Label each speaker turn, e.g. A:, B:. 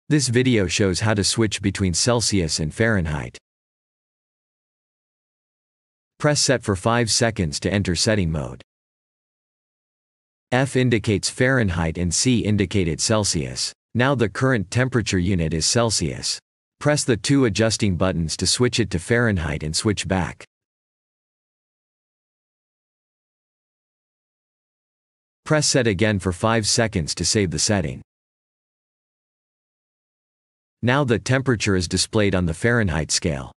A: This video shows how to switch between Celsius and Fahrenheit. Press set for 5 seconds to enter setting mode. F indicates Fahrenheit and C indicated Celsius. Now the current temperature unit is Celsius. Press the two adjusting buttons to switch it to Fahrenheit and switch back. Press set again for 5 seconds to save the setting. Now the temperature is displayed on the Fahrenheit scale.